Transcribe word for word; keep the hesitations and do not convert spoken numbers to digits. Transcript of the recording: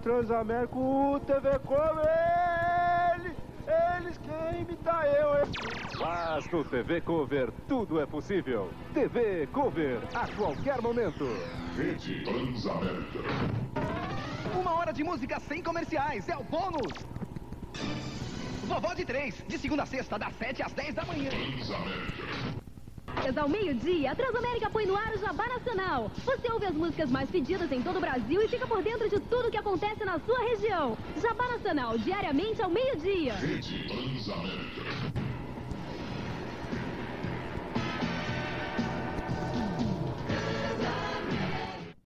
Transamérica, o T V Cover, ele, eles querem imitar eu, hein? Mas no T V Cover tudo é possível. T V Cover, a qualquer momento. Rede Transamérica. Uma hora de música sem comerciais, é o bônus. Vovó de três, de segunda a sexta, das sete às dez da manhã. Transamérica. Ao meio-dia, a Transamérica põe no ar o Jabá Nacional. Você ouve as músicas mais pedidas em todo o Brasil e fica por dentro de tudo que acontece na sua região. Jabá Nacional, diariamente ao meio-dia. Rede Transamérica.